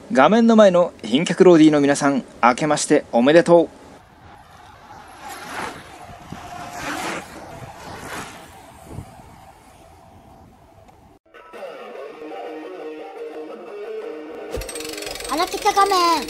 画面の前の賓客ローディーの皆さん、明けましておめでとう。 荒北仮面。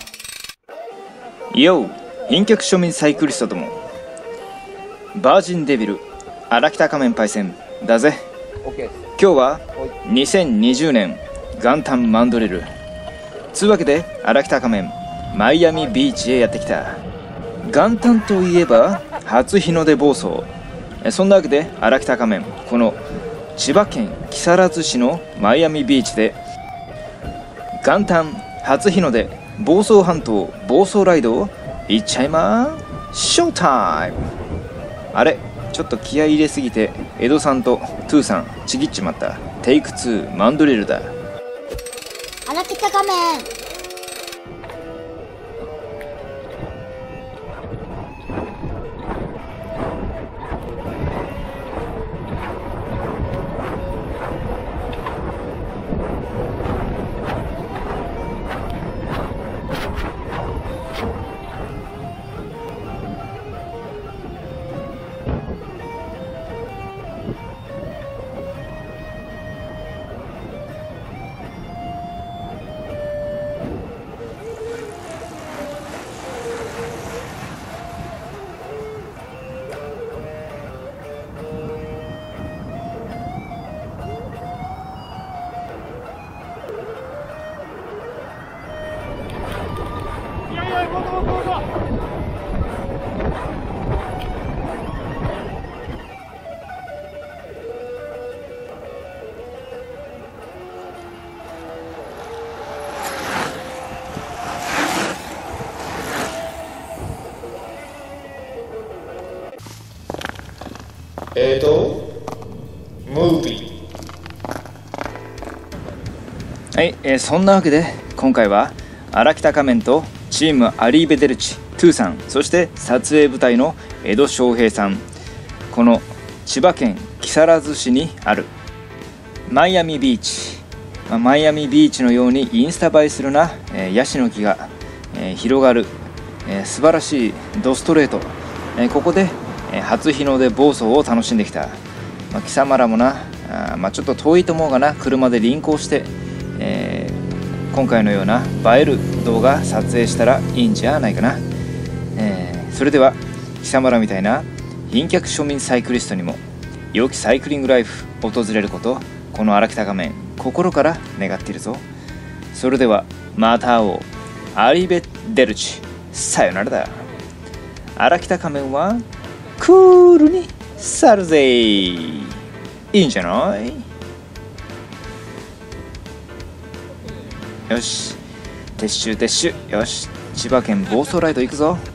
よう、賓客庶民サイクリストども、バージンデビル荒北仮面パイセンだぜ。今日は2020年元旦マンドレルつうわけで、荒北仮面マイアミビーチへやってきた。元旦といえば初日の出暴走。そんなわけで荒北仮面、この千葉県木更津市のマイアミビーチで元旦初日の出房総半島暴走ライドを行っちゃいまーショータイム。あれ、ちょっと気合い入れすぎて江戸さんとトゥーさんちぎっちまった。テイク2マンドレルだ。 荒北仮面。 ムービー。はい、そんなわけで今回は荒北仮面とチームアリーベデルチトゥーさん、そして撮影部隊の江戸翔平さん、この千葉県木更津市にあるマイアミビーチ、マイアミビーチのようにインスタ映えするな、ヤシの木が、広がる、素晴らしいドストレート、ここで初日の出暴走を楽しんできた。貴様らもな、ちょっと遠いと思うがな、車で輪行して、今回のような映える動画撮影したらいいんじゃないかな。それでは貴様らみたいな賓客庶民サイクリストにも良きサイクリングライフ訪れること、この荒北仮面心から願っているぞ。それではまた会おう。アリベデルチ、さよならだ。荒北仮面はクールに去るぜ。いいんじゃない？よし、撤収。よし、千葉県房総ライド行くぞ。